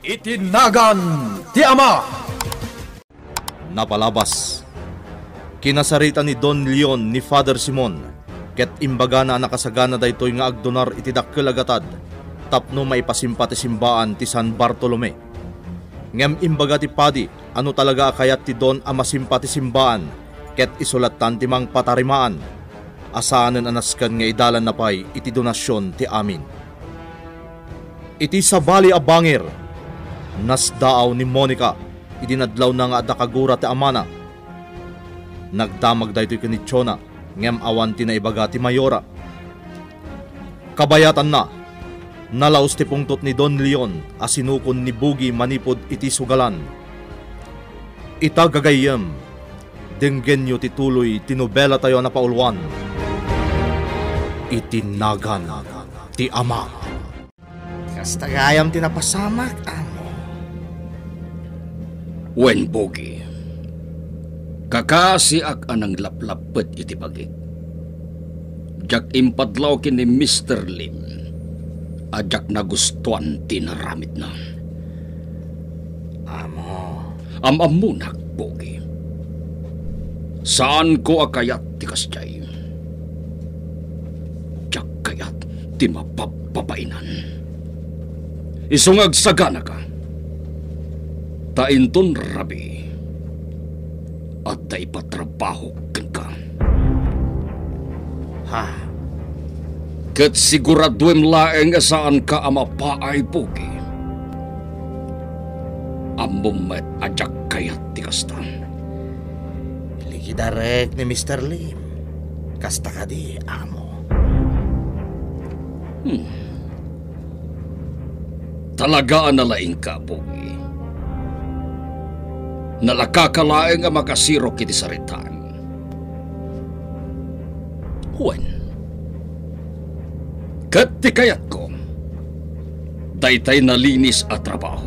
Itinagan ti Ama. Napalabas. Kinasarita ni Don Leon ni Father Simon, ket imbaga na nakasagana daytoy nga agdonar iti dakkel agatad, tapno maipasimpati simbaan ti San Bartolome. Ngem imbaga ti padi, ano talaga kayat ti Don a masimpati simbaan, ket isulatan ti mang patarimaan, asaanen anaskan nga idalan na pay iti donasyon ti amin. Iti sabali a bangir, nasdaaw ni Monica, idinadlaw na nga adakagura ti amana. Nagdamag daytoy ken ni Chona, ngem awan ti naibaga ti Mayora. Kabayatan na, nalaos ti pungtot ni Don Leon, asinukon ni Bugi manipod iti sugalan. Itagagayem, denggenyo ti tuloy tinobela tayo na paulwan. Itinagan ti Ama. Kastagayam tinapasamak, amo. Wen Bugi, kakasiak anang laplapet iti bagik. Jak impadlaw kini Mr. Lim, ajak nagustuan tinaramid na. Amo. Amamunak, Bugi. Saan ko akayat ti kasjay? Jak kayat ti mapapapainan. Isungag sagana ka. Tainton rabi. At da ipatrabaho ka. Ha? Kat siguraduem laeng saan ka amapaay, Bugi. Amumet ajak kayat ti kasta. Ligi darek ni Mr. Lim. Kasta ka di, amo. Talagaan na laing ka, Bugi. Nalakakalaeng ang makasirok iti saritaan. Huwen, kat ti kayat ko, daytay nalinis at trabaho.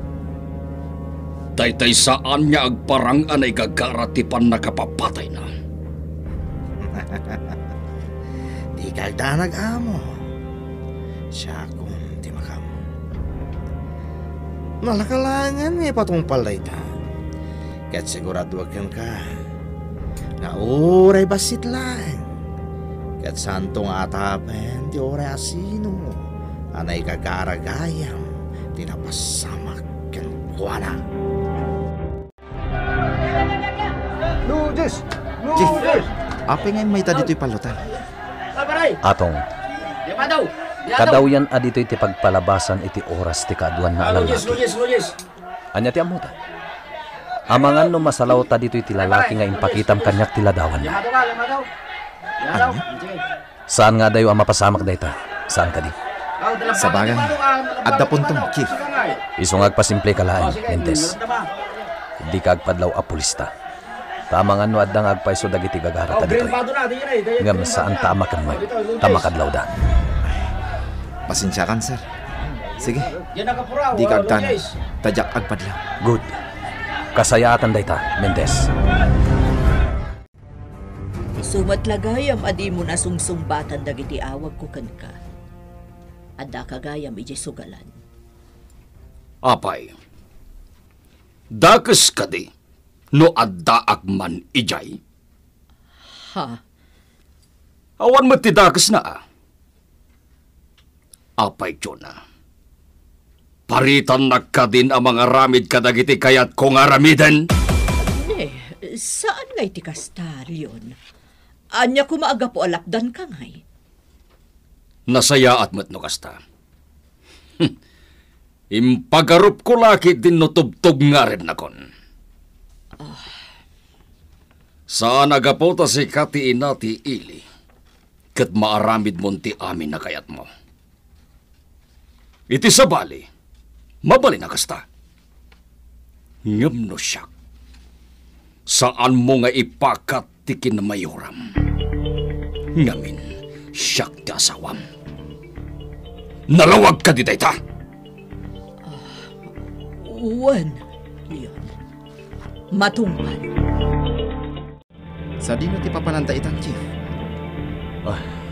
Daytay saan niya agparang anay gagaratipan na kapapatay na. Di kagdanag, amo. Siya kung di makam. Nalakalangan patong palay ta. Ket siguraduaken ka nga oray basit lang. Ket santong atapen ti oray asino anay kagaragayam tinapasamak ken kuana. Chief, apa nga may dito'y palutan? Atong, kadaw yan adito'y ti pagpalabasan iti oras ti kaduan na lalaki. Anya ti amuta? Amangan no masalaw ta dito'y ti lalaki nga impakitam kanyak ti ladawan. Ano? Saan nga dayo ang mapasamak dayta? Saan ka di? Sa bagay, at dapuntong, Chief. Isungag pasimple kalaan, Mentes. Di ka agpadlaw a pulista. Tamangan no addang agpaiso dagiti gagara ta dito'y. Ngam saan tamakan mo, tamakadlaw da. Pasensya kan, sir. Sige, di ka agtan, tadyak agpadlaw. Good. Kasayatan dayta, Mendez. Sumatlagayam adi mo na sungsumbatan dagiti awag ko kanka. Adda kagayam iji sugalan. Apay, dakes ka di, no adda akman ijay. Ha? Awan mo ti dakes na. Apay, Jonah. Paritan nagkadin ang mga ramid kadagiti kayat kong aramiden. Saan ngay ti kastaryon? Anya kumaaga po alapdan ka ngay? Nasaya at matno kasta. Impagarup ko laki din no tubtog nga rin na kon. Saan agapo ta si kati ina ti ili, kat maaramid mon ti amin na kayat mo. Iti sabali, mabali na kasta. Ngam no siyak. Saan mo nga ipakat ti kinamayoram? Ngamin, siyak ti asawam. Nalawag ka di dayta? Uwan, yun. Matungpan. Sa di mo ti papananta itang, Chief.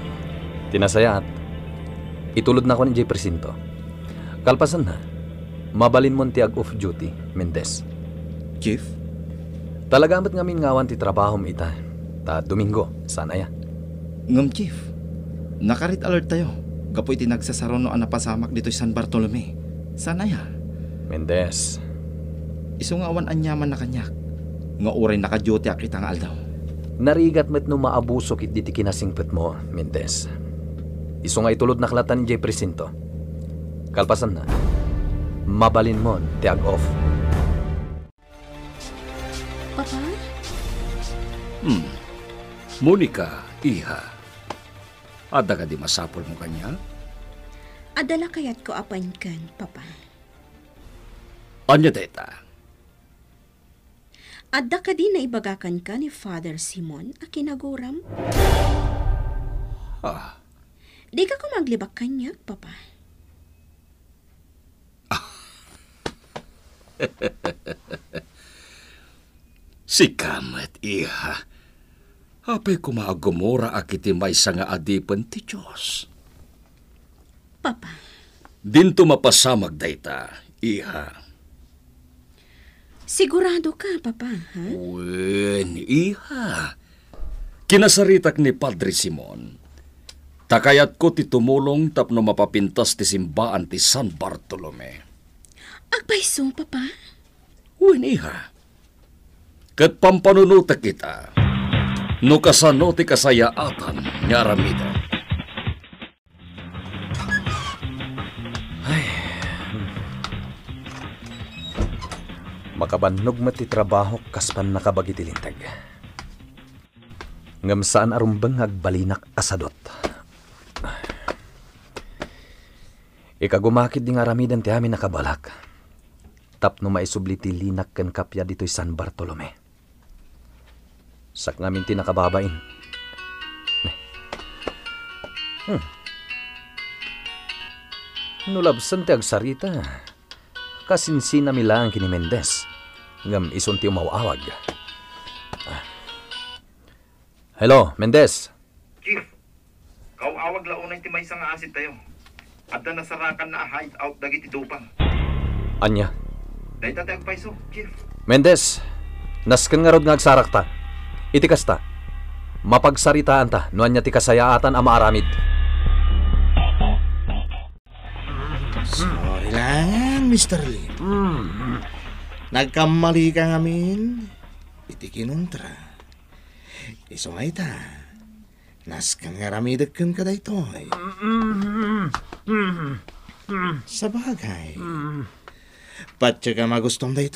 Tinasayat. Itulod na ko ni Jay Presinto. Kalpasan na. Mabalin mo ti ag-off duty, Mendez. Chief? Talagamat ngamin ngawan ti trabahom ita. Ta Domingo, sana ya. Ngam, Chief. Nakarit alert tayo. Gapo iti nagsasarono ang napasamak dito sa San Bartolome. Sana ya. Mendez, Iso nga awan anyaman na kanyak. Nga uray naka-duty ak itang aldaw. narigat met no maabuso kit diti kinasingpet mo, Mendez. Iso nga itulod na klatan ni Jay Presinto. Kalpasan na, mabalin mo ti ag-off. Papa? Monica, iha. Ada ka di masapol mo kanya? Adala kayat ko apan kan, Papa. Anya deta? Adda ka di na ibagakan ka ni Father Simon a kinaguram? Di ka ko maglibak kanya, Papa. Si Kamat, iha. Apay kumaagumura akiti may nga adipan ti Diyos. Papa, Dinto mapasamag dayta, iha. sigurado ka, Papa, ha? Wen, iha. Kinasaritak ni Padre Simon. Takayat ko ti tumulong tapno mapapintas ti simbaan ti San Bartolome. Agpaiso, Papa. Wen, iha. Kat pampanunutak kita. No kasano ti kasayaatan nga aramida. Makabannog mati trabaho kaspan nakabagi ti lintag. Ngam saan arumbang agbalinak asadot. Ikagumakid di nga ramidan ti amin nakabalak. Tapno maisubli ti linak ken kapya dito'y San Bartolome. Sak ngamin ti nakababain. Nulabsan ti agsarita. Kasinsina milang kini Mendez. Ngam ison ti umawawag. Hello, Mendez. Chief, awag launay ti may nga asit tayo. At na nasarakan na hideout dagiti dupang. Anya? Dahil tatay agpaiso, Chief. Mendez, nasken nga rod nga agsarakta. Iti kasta. Mapagsaritaan ta, nuan niya ti kasayaatan ang maaramid. Sorry lang, Mr. Lim. Nagkamali ka ngamin. Iti kinuntra. Iso nga ita. Naskan nga ramidagkan ka da ito. Sa bagay. Patya ka magustong da ito.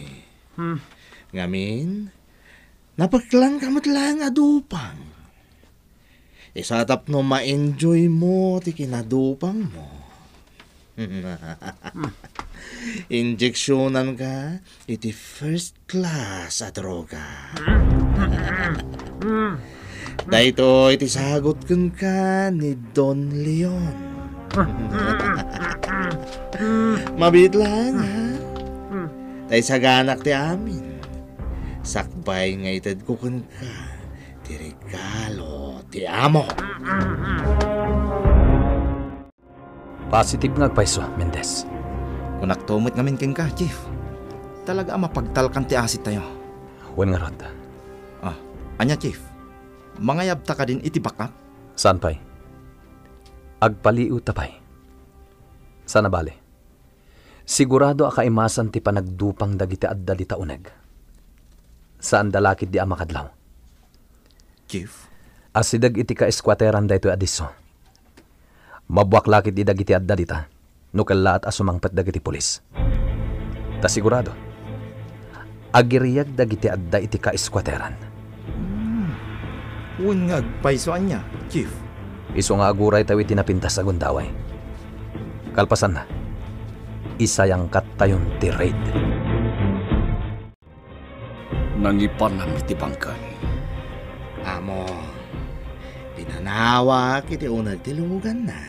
Ngamin, napaklang kamot lang adupang. Isatap no ma-enjoy mo ti kinadupang mo. Injeksyonan ka iti first class a droga. Dahito iti sagot kun ka ni Don Leon. Mabit lang ha. Dahil sa ganak ti amin. Sakbay nga itad ko kun ka ti regalo ti amo. Positive nga agpaiso, Mendez. Kung naktumot ngamin king ka, Chief. Talaga mapagtalkan ti asit tayo. Wen nga rod. Anya, Chief. Mangayab ta ka din iti backup. Saan pa'y? Agpaliw tapay. Sana bale. Sigurado akaimasan ti panagdupang dagiti adda di tauneg. Saan dalakid di amakadlaw? Chief? Asidag iti ka-esquateran dayto adiso. Mabuak lakid di dagiti adda dita. Nukalla at asumangpet dagiti pulis. Ta sigurado. Agiriyag dagiti adda iti ka-esquateran. Uwan nga agpaisoan niya, Chief. Iso nga aguray tayo itinapintas sa gundaway. Kalpasan na. Isayang katayon ti raid. Nangipan ng iti bangkay. Amo, pinanawa kiti unag tilugan na.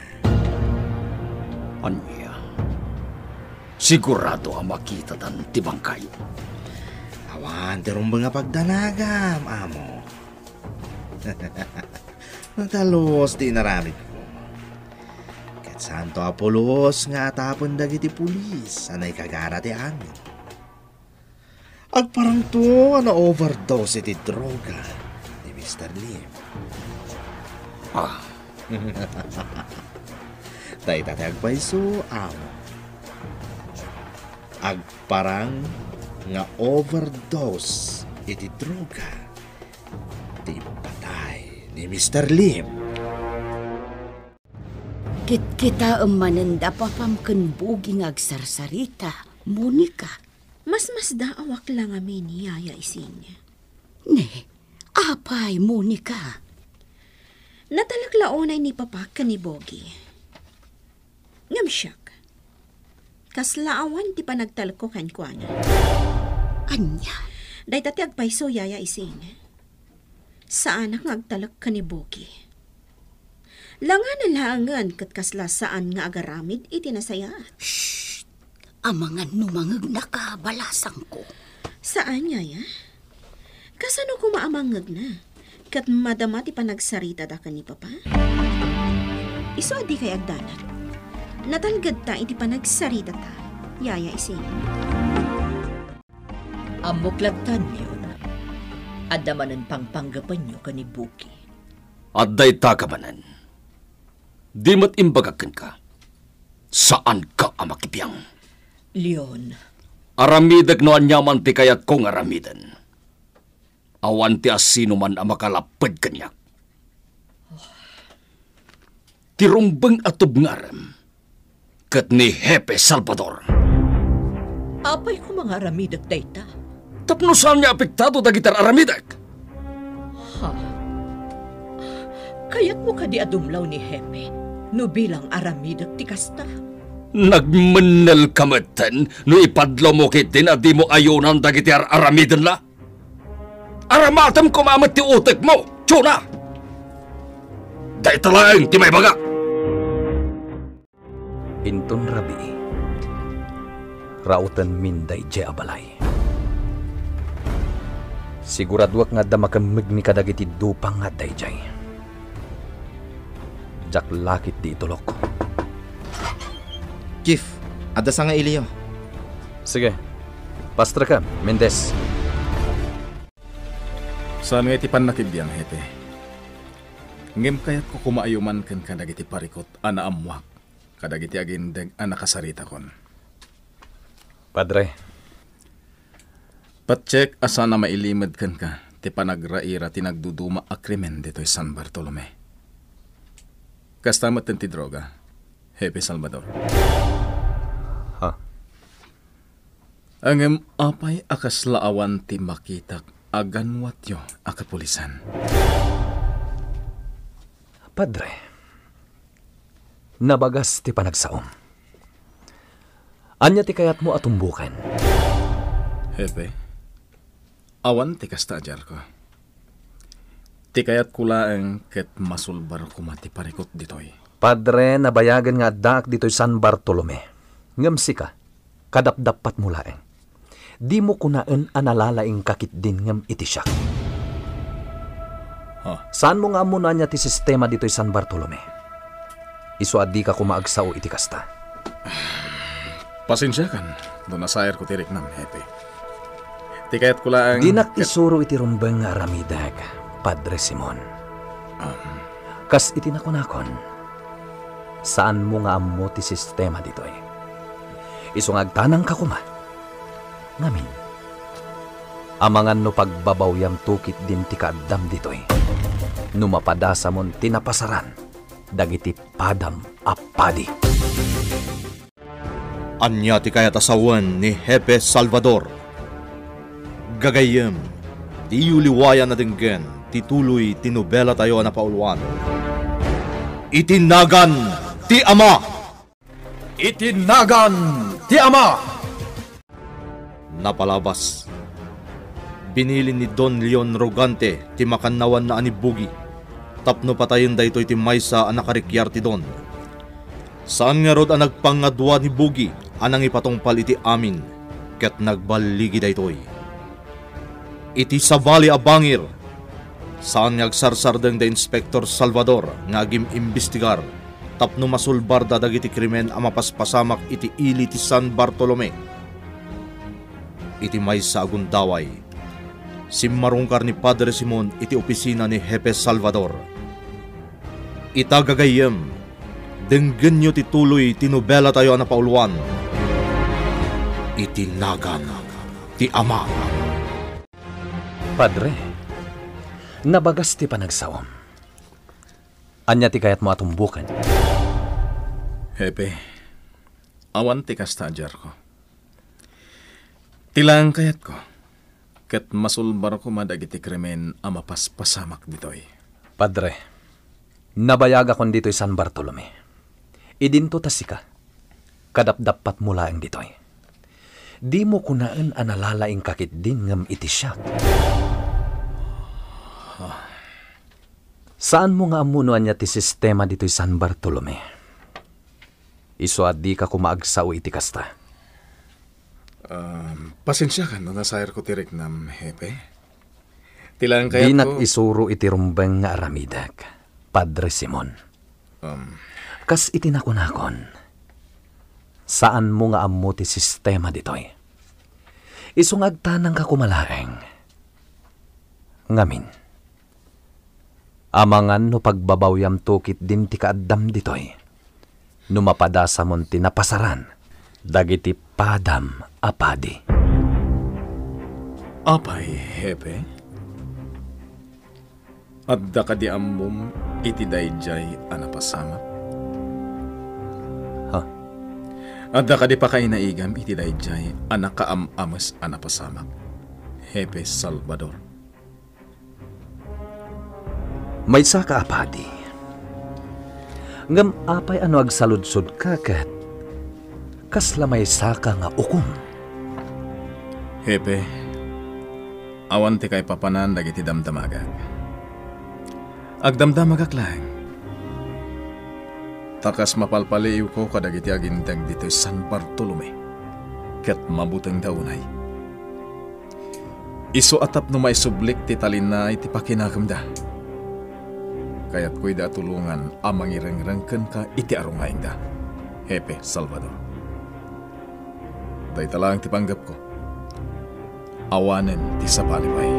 Anya, sigurado ang makita dan ti bangkay. Awan, tirumbang nga pagdanagam, amo. Natalos di naramid ko. Kat Ket santo Apolos nga tapon dagiti pulis anay kagara ti amin. Agparang to na overdose iti droga ni Mr. Lim. Dayta ti agpayso amo. Agparang nga overdose iti droga ti patay ni Mr. Lim. Kita mananda pa pamken buging agsarsarita, Monica. Mas daawak lang amin ni Yaya Ising. Ne, apay, Monica. Natalaglaonay ni Papa ka ni Bogi. Ngam siyak. Kaslaawan ti panagtalko kan Anya? Day tati agpayso Yaya Ising. Saan ang agtalak ka ni Bogi? Langan na langan kat kasla saan nga agaramid itinasayat. Shh! Amangan numangag nakabalasang ko. Saan, Yaya? Kasano ko maamangag na? Kat madama ti panagsarita da ka ni Papa? Iso adi kay agdanat. Natalgad ta iti panagsarita ta, Yaya Ising. Amuklagtan yun. Adamanan pangpanggapan nyo ka ni Buki. Adday takamanan. Di mat imbagakan ka. Saan ka amakipyang? Leon. Aramidag no anyaman ti kayat kong aramidan. Awan ti asino man amakalapad kanyak. Tirumbang atob ngaram. Kat ni Hepe Salvador. Apay ko mga aramidag dayta. Tapno saan niya apektado dagitar aramidag? Ha? Kaya't mo ka di adumlaw ni Hepe, no bilang aramidag ti kasta. Nagmanal kamatan, no ipadlaw mo kitin at di mo ayunan dagiti aramidan la? Aramatam kumamat ti utek mo, tiyuna! Dahil talagang ti may baga! Inton rabi, rautan minday je abalay. Siguradwak nga damakam mi kadagiti dupang nga dayjay. Jak lakit di itulok. Chief, ada sa nga iliyo. Sige, pastra ka, Mendez. Saan nga itipan nakibiyang, Hepe? Ngem kayat ko kumaayuman kan kadagiti parikot ana amwak, kadagiti agindeg ana kasarita kon. Padre. Patcheck asa na mailimad kan ka, ti panagraira tinagduduma a krimen dito'y San Bartolome. Kastamat ti droga, Hepe Salvador. Ha? Angem apay akaslaawan ti makitak aganwat yo akapulisan. Padre, nabagas ti panagsaom. Anya ti kayat mo atumbukan. Hepe, awan ti kasta ajar ko. Ti kayat kulaeng ket masulbar kumati parikot ditoy. Padre, nabayagan nga daak dito'y San Bartolome. Ngamsi ka, kadapdapat mo laeng. Di mo kunaan analalaing kakit din ngam iti siya. Saan mo nga muna niya ti sistema dito'y San Bartolome? Iso adi ka kumaagsao iti kasta. Pasensya kan, doon nasayar ko tirik nam, Hepe. Ti kayat kulaeng... Dinak isuro iti rumbeng nga aramidag, Padre Simon. Kas itinakon-akon, saan mo nga amo ti sistema dito'y? Iso nga agtanang ka kuma. Ngamin, amangan no pagbabawyam tukit din ti kaadam dito'y. Numapadasa mon tinapasaran, dagiti padam apadi. Anya ti kayat asawan ni Hepe Salvador. Gagayem, ti uliwayan na dinggen, tituloy tinubela tayo na pauluan. Itinagan ti Ama! Itinagan ti Ama! Napalabas. Binilin ni Don Leon Rogante ti makannawan na anibugi. Tapno patayin da ito iti maysa ang nakarikyar ti Don. Saan nga rod ang nagpangadwa ni Bugi anang ipatungpal iti amin ket nagbaligi da ito'y. Iti sabali a bangir. Saan nga agsarsardeng da Inspector Salvador nga agim imbestigar tapno masulbar dagiti krimen a mapaspasamak iti ili ti San Bartolome. Iti maysa agundaway, simmarungkar ni Padre Simon iti opisina ni Hepe Salvador. Itagagayem, denggen nyo ti tuloy tinubela tayo na pauluan. Itinagan ti Ama. Padre, nabagas ti panagsawam. Anya ti kayat mo atumbukan. Hepe, awan ti kastadjar ko. Tilang kayat ko. Ket masulbar ko madagiti krimen a mapaspasamak ditoy. Padre, nabayaga kon dito'y San Bartolome. Idinto tasika, kadapdapat mula ang ditoy. Di mo kunaan analalaing kakit din ngam iti siya. Saan mo nga amunuan niya ti sistema dito'y San Bartolome? Iso at di ka kumaagsaw iti kasta. Pasensya ka no nasayar ko tirik nam, Hepe. Tilang kayat Di ko... nat isuro iti rumbeng nga aramidak, Padre Simon. Kas itinakon-akon, saan mo nga amu ti sistema ditoy? Isungag tanang ka kumalaeng. Ngamin, amangan no pagbabawyam tukit din ti kaaddam ditoy, numapadasa mon tinapasaran, dagiti padam apadi. Apay, Hepe? Adda ka di ammum iti dayjay anapasamak? Ha? Adda ka di pa kay naigam iti dayjay anakaamamas anapasamak? Hepe Salvador. May saka apadi. Ngam apay ano agsaludsod kakat, kasla may saka nga ukum. Hepe, awan ti kay papanan dagiti damdamagag. Agdamdamagak lang. Takas mapalpaliw ko kadagiti agintag dito San Bartolome. Ket mabuteng daunay. Isu atap no may sublik ti talinay ti pakinakamda. Kaya't ko'y da tulungan amang irengrengken ka iti arungaing da. Hepe Salvador. Day talang ti panggap ko. Awanen ti sapalipay.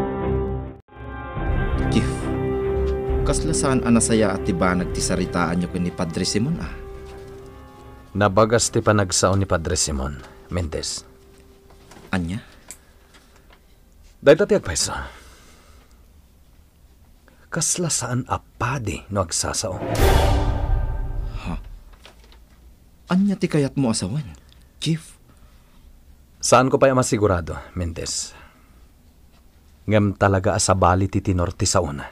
Chief, kaslasaan anasaya at tiba nagtisaritaan nyo ni Padre Simon ah? Nabagas ti panagsaon ni Padre Simon, Mendez. Anya? Dahil tati agpaiso. Kaslasaan apadi no agsasao. Ha? Anya ti kayat mo asawan, Chief? Saan ko pa yung masigurado, Mendez? Ngam talaga asabali ti tinor ti sauna.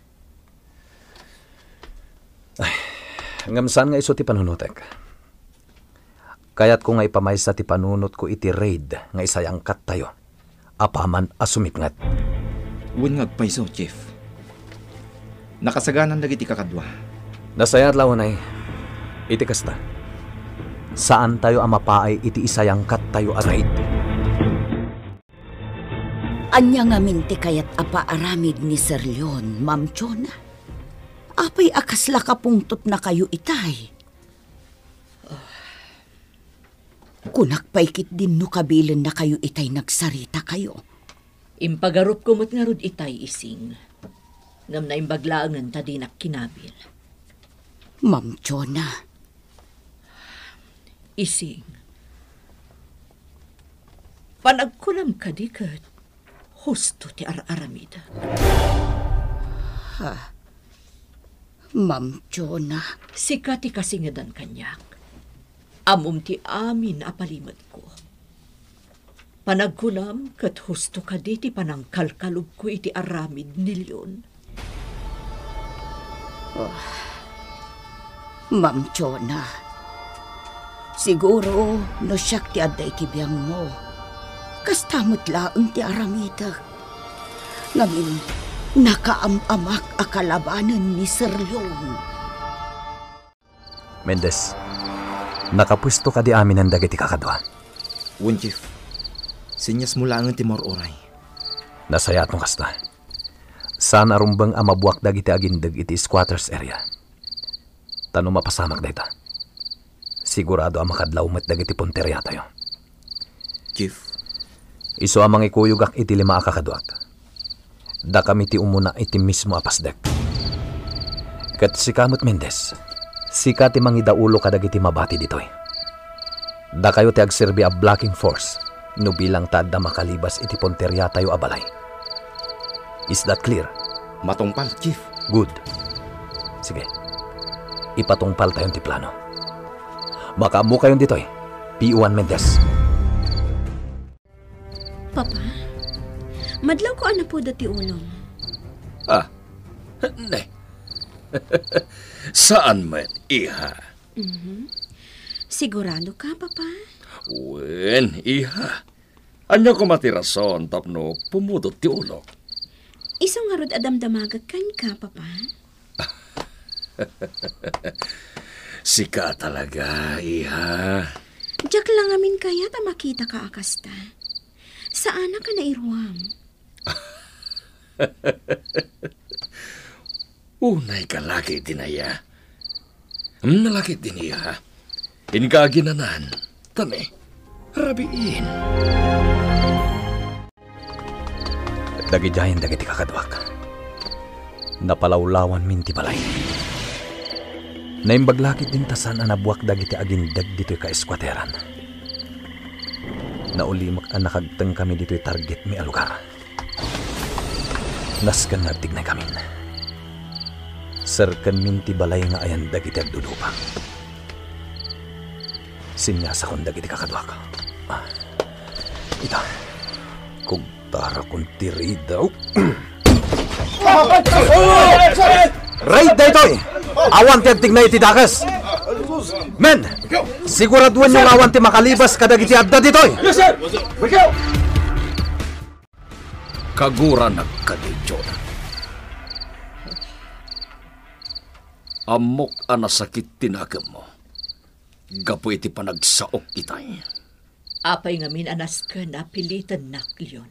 Ay, ngam saan nga iso ti panunutek? Kaya't ko nga ipamaysa ti panunot ko iti raid nga isayangkat tayo. Apaman asumipngat. Uwan nga agpaiso, Chief. Nakasaganan dagiti kakadwa. Nasayat lawanay, iti kasta. Saan tayo amapaay iti isayangkat tayo a raid? Anya nga minti kayat apaaramid ni Sir Leon, Ma'am Chona. Apay akasla kapungtot na kayo itay. Kunakpaykit din no kabilan na kayo itay nagsarita kayo. Impagarup ko mo't nga rod itay ising. Ngam na imbaglaangan ta di kinabil. Ma'am Chona. Ising. Panagkulam ka di kat husto ti ar-aramida. Ha? Ma'am Chona. Sika ti kasingadan kanyak. Amom ti amin apalimad ko. Panagkulam kat husto ka di ti panangkalkalog ko iti aramid ni Leon. Oh. Ma'am Chona. Siguro, no siyak ti aday kibiyang mo. Kastamot laang ti aramida. Ngamin, nakaamamak akalabanan ni Sir Leon. Mendez, nakapwesto ka di amin ang dagiti kakadwa. Uwan, Chief. Sinyas mula ang timor oray. Nasayat mo kasta. Saan arumbang amabuak dagiti agindag iti squatters area. Tanong mapasamak dayta. Sigurado ang makadlaw met dagiti punteriya tayo. Chief, Iso amang ikuyugak iti 5 akakaduak. Da kami ti umuna iti mismo apasdek. Kat si Kamot Mendez, sika ti mangidaulo kadagiti mabati ditoy. Da kayo ti agserbi a blocking force, no bilang tadda makalibas iti punteriya tayo abalay. Is that clear? Matungpal, Chief. Good. Sige. Ipatungpal tayo ti plano. Makaamu kayon ditoy. P1 Mendez. Papa, madlaw ko ana po dati ulong. Ne. Saan man, iha? Sigurado ka, Papa? Wen, iha. Anya ko matirason tapno pumudot ti ulo. Isang nga rod adamdamagag kan ka, Papa? Sika talaga, iha. Diyak lang amin kaya ta makita ka akasta. Saan ka na iruam? Unay ka laki dinaya. Nalaki din iha. Ingaginanan. Tani, rabiin. Dagijayan dagiti kakadwak. Napalawlawan minti balay. Naimbaglakit din tasan anabuak dagiti agindag dito'y ka-eskwateran. Naulimak ang nakagtang kami dito'y target mi alugar. Naskan nagtignay kami. Serkan minti balay nga ayan dagiti agdudupang. Sinyasa kong dagiti kakadwak. Ita, kugtara kong tiridaw. Raid na ito'y! Awan ti agtignay iti dakas! Men! Siguraduan yung awan ti makalibas kadagiti adda dito'y! Yes, sir! Bigyaw! Kagura nagkadidyo na. Amok anasakit tinagam mo. Gapo iti panagsaok itay. Apay ngamin anas ka na pilitan naklion.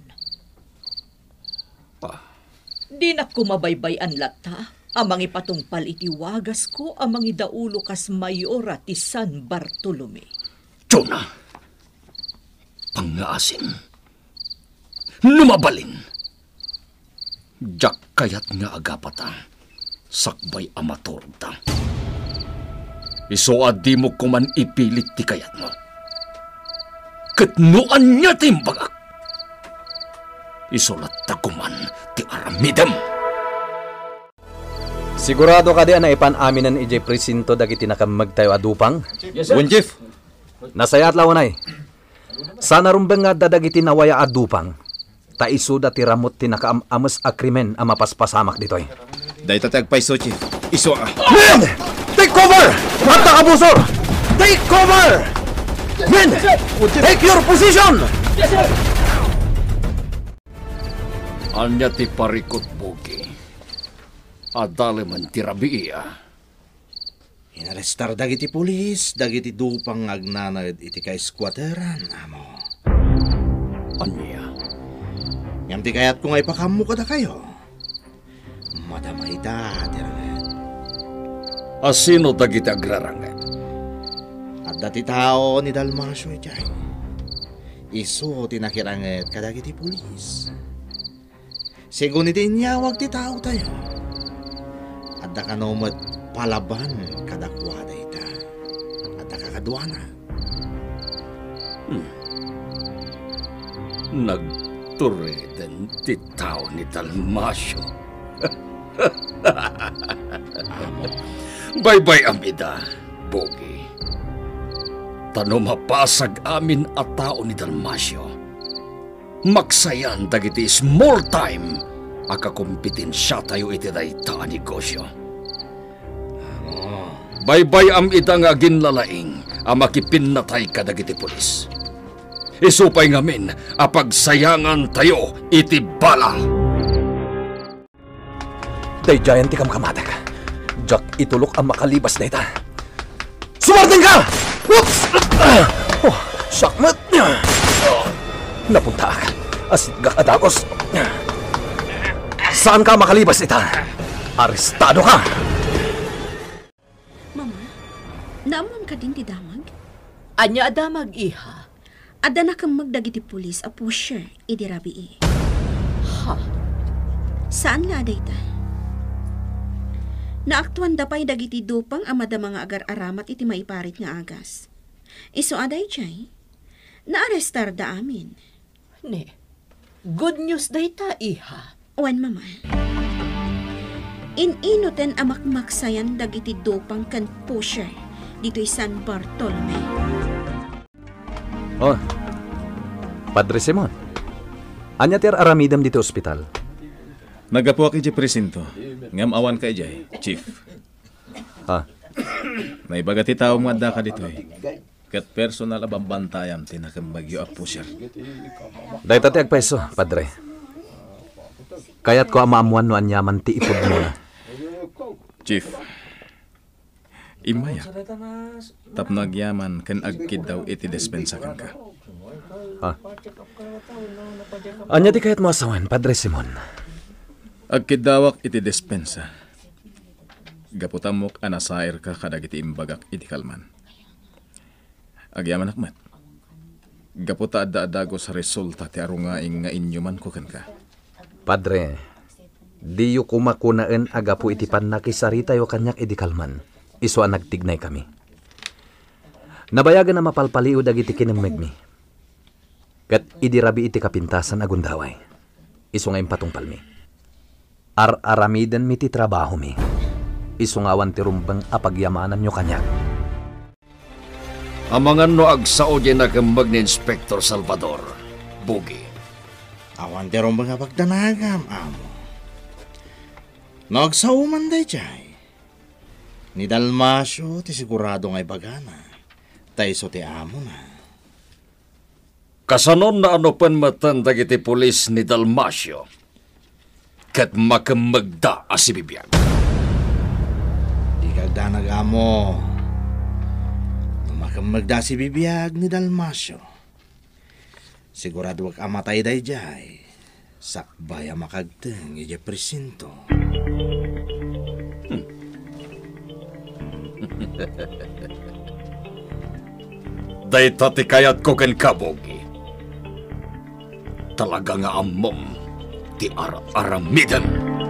Di na kumabaybay an lata, amang ipatungpal iti wagas ko, amang idaulo kas mayora ti San Bartolome. Jonah! Pangaasin. Numabalin. Jak kayat nga agapata. Sakbay amator ta. Iso adi mo kuman ipilit ti kayat mo. Katnuan niya timbagak. Isolat ta kuman ti aramidem. Sigurado ka di na ipan-aminan ijay presinto dagiti nakamagtayo adupang? Yes, sir. Chief. Nasayat lawanay. Sana rumbeng nga dadagiti nawaya adupang. Taiso dati ramot ti nakaamamas a krimen a mapaspasamak ditoy. Dahil tatagpaiso, Chief. Iso Men! Take cover! At nakabusor! Take cover! Men! Take your position! Yes, sir! Anya ti parikot bugi. Adale man ti rabiya. Inarestar dagiti pulis, dagiti dupang agnanad iti ka-squatteran, amo. Anya? Ngam ti kayat kung ay pakamu kada kayo. Madamay da, tirangat. Asino dagiti agrarangat? At dati tao ni Dalmasio ijay. Iso tinakirangat kadagiti pulis. Sigun iti inyawag ti tao tayo. At da kanomat palaban kadakwada ita. At da kakadwana. Nagtureden ti tao ni Dalmasio. Bye-bye, amida, Bogi. Tano mapasag amin a tao ni Dalmasio. Maksayan dagiti small time akakumpitensya tayo iti dayta a negosyo. Bye-bye amida nga ginlalaing a makipinatay ka dagiti pulis. Isupay ngamin a pagsayangan tayo iti bala. Day giant ti kamkamatek. Jack itulok ang makalibas na ita. Sumartin ka! Oops! Oh, sakmat! Napunta ka. Asit gakadagos. Saan ka makalibas ita? Arestado ka! Mama, Naamon ka din ti damag? Anya adamag, iha. Ada na kang magdagiti pulis a pusher, idirabi Ha? Saan la aday ta? Naaktuan dapay dagiti dupang amada mga agar-aramat iti maiparit nga agas. Iso aday jay, naarestar da amin. Ne, good news dayta, iha. Wan mama. Ininoten amakmaksayan dagiti dupang kan pusher dito'y San Bartolome. Oh, Padre Simon. Anya ti aramidam dito ospital? Nagapo aki di presinto. Ngam awan ka ijay, chief. Ha? Naibaga ti tao mga ka dito eh. Kat personal abambantayam tinakambagyo a pusher. Dahil tati agpeso, Padre. Kaya't ko amaamuan no anyaman ti ipod mo na. Chief, imaya. Tapnagyaman kan agkid daw iti dispensakan ka. Ha? Anya ti kayat mo asawan, Padre Simon? Agkid dawak iti dispensa. Gaputamok anasair ka kadagiti imbagak iti kalman. Agyaman akmat. Gaputa adda-adago sa resulta ti arungaing nga inyuman kuken ka. Padre, di yu kumakunaan agapu iti panakisarita yu kanyak iti kalman. Iso ang nagtignay kami. Nabayagan na mapalpaliw dagiti kinamegmi. Kat idirabi iti kapintasan agundaway. Iso nga impatungpal mi. Ar-aramiden mi ti trabaho mi. Iso nga awan ti rumbang apagyamanan nyo kanyak. Amangan no agsao di nagambag ni Inspector Salvador. Bugi. Awan ti rumbang apagdanagam, amo. Nagsauman day jay. Ni Dalmasyo ti sigurado nga'y bagana. Taiso ti amo na. Kasanon na ano pan matanda iti pulis ni Dalmasyo. Kat makamagda si Bibiag. Di kagda nagamo. Makamagda si Bibiag ni Dalmasyo. Sigurado wag amatay day jay. Sakbay makagteng ije presinto. Dayta ti kayat ko ken kabogi. Talaga nga amom ti aramidan.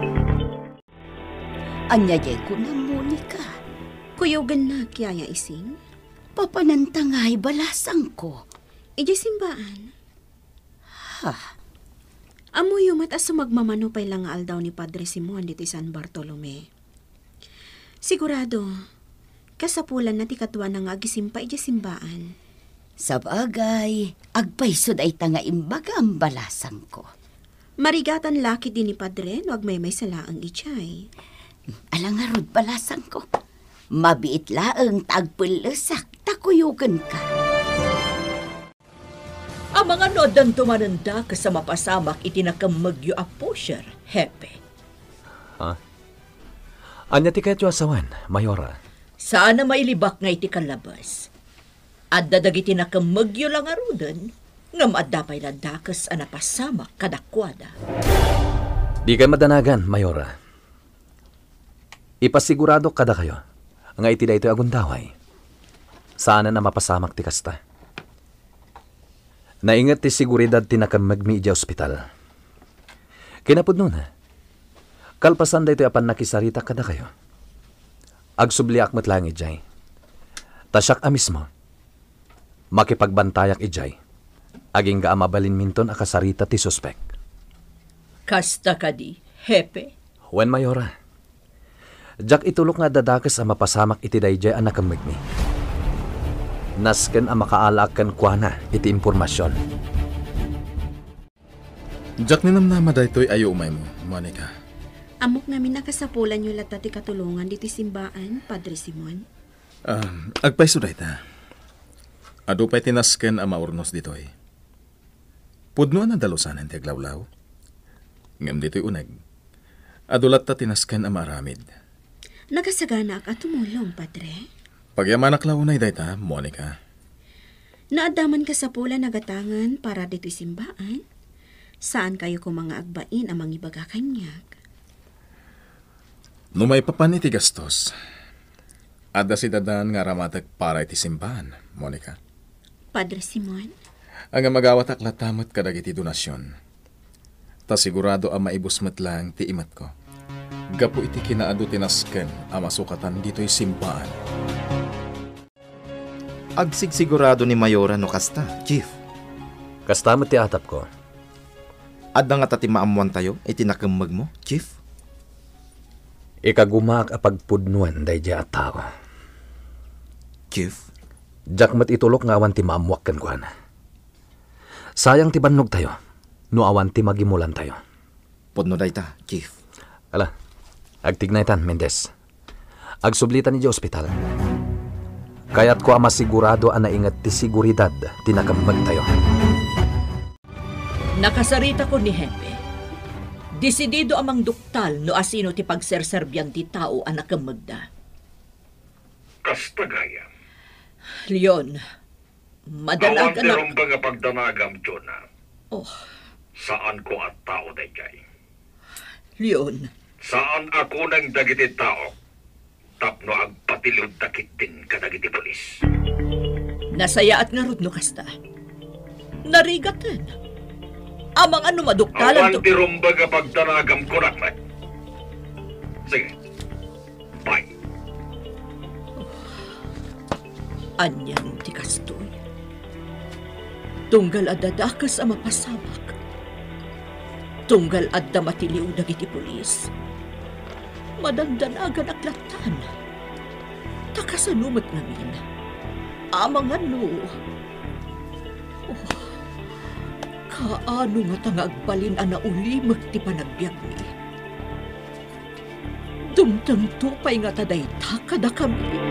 Anyayay ko na, Monica. Kuyogan na kiyaya ising? Papanantangay balasang ko. Ije simbaan. Ha? Amo yumat as sumagmamanupay lang nga aldaw ni Padre Simon dito San Bartolome. Sigurado, kasapulan na ti katwa na nga agisimpa ije simbaan. Sa bagay, agpaysod ay tanga imbaga ang balasang ko. Marigatan laki din ni Padre no agmay salaang ichay. Alangarod balasang ko. Mabiit laang tagpulasak, takuyugan ka. Ang mga nodan tumananda kasama pasamak itinakamagyo a pusher, hepe. Ha? Anya ti kayat yu asawan, Mayora? Sana mailibak nga iti kalabas. At dadagiti nakamagyo lang arudan, nga maadapay na dakas a napasamak kadakwada. Di kayo madanagan, Mayora. Ipasigurado kada kayo, nga iti da ito agundaway. Sana na mapasamak ti kasta. Naingat ti siguridad ti nakamagmi ija ospital. Kinapod nun, kalpasan da ito apan nakisarita kada kayo. Agsubliak mo't lang ijay. Tasyak a mismo. Makipagbantayak ijay. Aging ga amabalin minton akasarita ti suspek. Kasta kadi, hepe. Wen Mayora. Jak itulok nga dadakas a mapasamak iti dayjay a nakamagmi. Nasken a makaalakan kuana iti impormasyon. Jak ninamnama da ito'y ayo umay mo, Monica. Amok namin nakasapulan yung lata ti katulungan diti simbaan, Padre Simon. Agpayso da ita. Ado pa'y tinasken a maurnos dito'y. Pudno na dalusanan ti aglawlaw. Ngam dito'y unag. Adulat ta tinasken a maramid. Nagasagana ka tumulong, Padre. Pagyamanak launay da ita, Monica. Naadaman ka sa pula nagatangan para dito'y simbaan. Saan kayo ko mga agbain ang mangibaga kanyag? No may papan iti gastos, Adda si dadan nga ramatag para iti simbahan, Monica. Padre Simon, Ang magawat aklatamot kadag iti donasyon. Ta sigurado ang maibusmat lang ti imat ko. Gapo iti kinaado tinasken ang masukatan dito'y simbahan. Agsigsigurado ni Mayora no kasta, Chief. Kastamot ti atap ko. Adda nga tati maamuan tayo, itinakambag mo, Chief. Ikagumak a pagpudnuan day di at tao. Chief, Jakmat itulok nga awan ti maamuak kan kuhan. Sayang ti bannog tayo, no awan ti magimulan tayo. podno dayta, Chief. Ala, agtignaytan, Mendez. Agsublitan ni di ospital. Kaya't ko ama sigurado ang naingat ti siguridad tinakambag tayo. Nakasarita ko ni Hepe. Desidido amang duktal no asino ti pagserserbyan ti tao ang nakamagda. Kastagaya. Leon, madalag Awan anak... ba nga pagdanagam, Jonah? Oh, Saan ko at tao dayjay? Leon, Saan ako nang dagiti tao? Tapno agpatilod dakitin ka dagiti polis. nasaya at nga rod no kasta. Narigatan. Amang ano maduktalan Awan to... ti rumba nga pagdanagam ko na. Sige. Bye. Anyan ti kastoy. Tunggal adda dakas ang mapasamak. Tunggal adda matiliw dagiti pulis. Madandanagan aklatan. Takasanumat namin. Amang ano. Oh, kaano nga tangagbalin ang naulimag ti panagbiag mi. Dumtang tupay nga taday takada kami.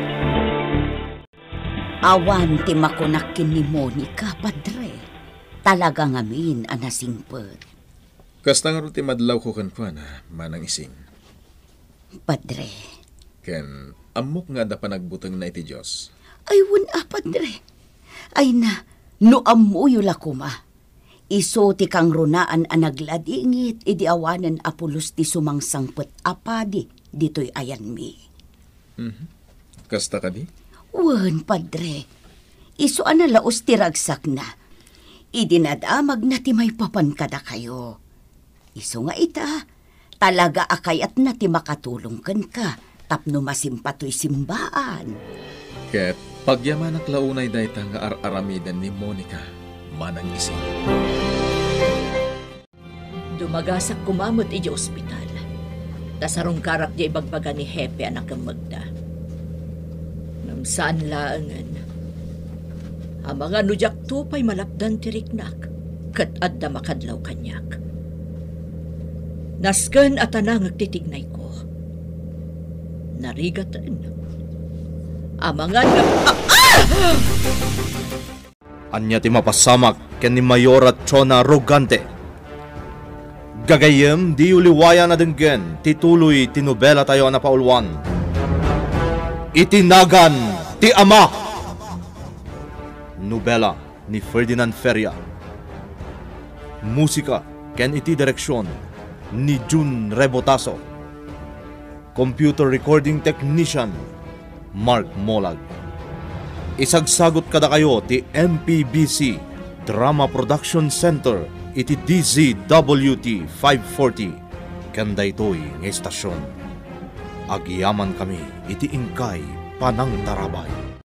Awan ti makunakin ni Monica, Padre. Talaga ngamin anasingpet. Kasta nga ti madlaw ko kan manang ising. Padre. Ken amok nga da panagbutang na iti Diyos. Ay, wala, Padre. Ay na, no amuyo la kuma. Iso ti kang runaan ang nagladingit, idi awanan apulos ti sumangsangpet apadi, dito'y ayan mi. Kasta ka di? Wan, Padre. Iso analaos ti ragsak na. Idinadamag na ti may papan kada kayo. Iso nga ita, talaga akayat na ti makatulong kan ka, tapno masimpato'y simbaan. Ket pagyaman ak launay dayta nga aramidan ni Monica, manang ising. Dumagasak kumamot iji ospital. Tasarong karak di ibagbaga ni Hepe anak ang magda. Saan laangan. Ang mga nujak tupay malapdan tiriknak, kat adda makadlaw kanyak. Nasken at anang agtitignay ko. Narigatan. Ang mga Anya ti mapasamak ken ni Mayor at Chona Rogante. Gagayem di uliwaya na denggen tituloy tinobela tayo na paulwan. Itinagan ti Ama. Nobela ni Ferdinand Feria. Musika ken iti direksyon ni Jun Rebotaso. Computer recording technician Mark Molag. Isagsagot kada kayo ti MPBC Drama Production Center iti DZWT 540 kanda ito'y ng estasyon. Agyaman kami iti ingkay panang tarabay.